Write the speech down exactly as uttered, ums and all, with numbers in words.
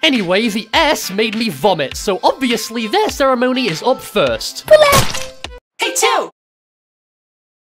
Anyway, the S made me vomit, so obviously their ceremony is up first. Hey, two!